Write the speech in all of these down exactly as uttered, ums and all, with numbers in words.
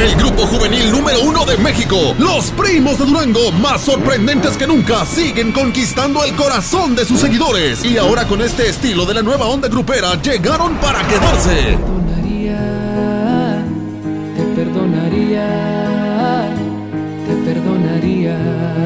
El grupo juvenil número uno de México, Los Primos de Durango, más sorprendentes que nunca, siguen conquistando el corazón de sus seguidores. Y ahora con este estilo de la nueva onda grupera, llegaron para quedarse. Te perdonaría, te perdonaría.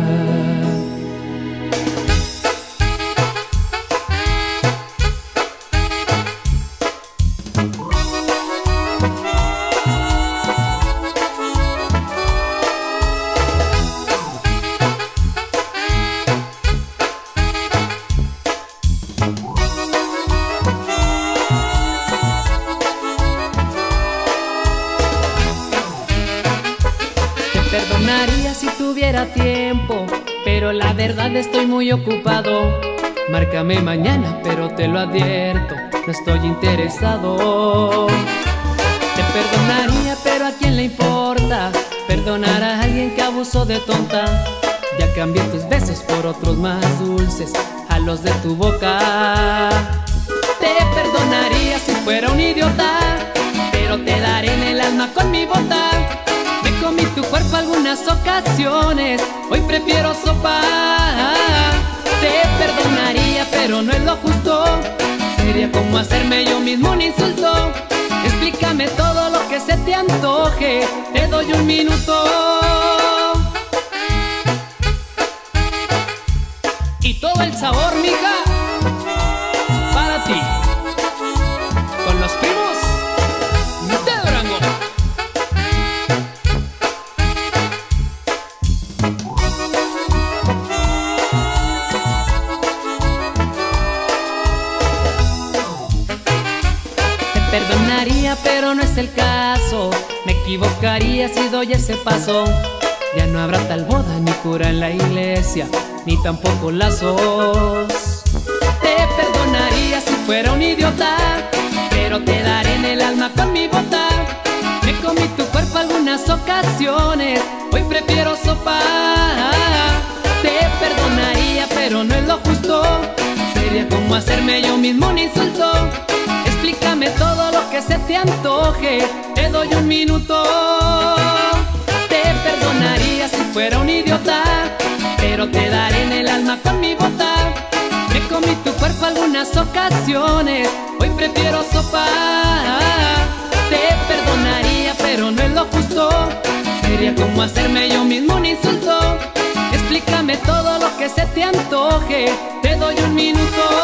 Perdonaría si tuviera tiempo, pero la verdad estoy muy ocupado. Márcame mañana, pero te lo advierto, no estoy interesado. Te perdonaría, pero ¿a quién le importa perdonar a alguien que abusó de tonta? Ya cambié tus besos por otros más dulces, a los de tu boca. Te perdonaría si fuera un idiota, pero te daré en el alma con mi bota. Me comí tu cuerpo algunas ocasiones, hoy prefiero sopa. Te perdonaría, pero no es lo justo, sería como hacerme yo mismo un insulto. Explícame todo lo que se te antoje, te doy un minuto. Y todo el sabor, mija, para ti, con Los Primos de Durango. Perdonaría, pero no es el caso. Me equivocaría si doy ese paso. Ya no habrá tal boda, ni cura en la iglesia, ni tampoco lazos. Te perdonaría si fuera un idiota, pero te daré en el alma con mi bota. Me comí tu cuerpo algunas ocasiones, hoy prefiero sopa. Te perdonaría, pero no es lo justo, sería como hacerme yo mismo un insulto. Explícame todo lo que se te antoje, te doy un minuto. Te perdonaría si fuera un idiota, pero te daré en el alma con mi bota. Me comí tu cuerpo algunas ocasiones, hoy prefiero sopa. Te perdonaría, pero no es lo justo, sería como hacerme yo mismo un insulto. Explícame todo lo que se te antoje, te doy un minuto.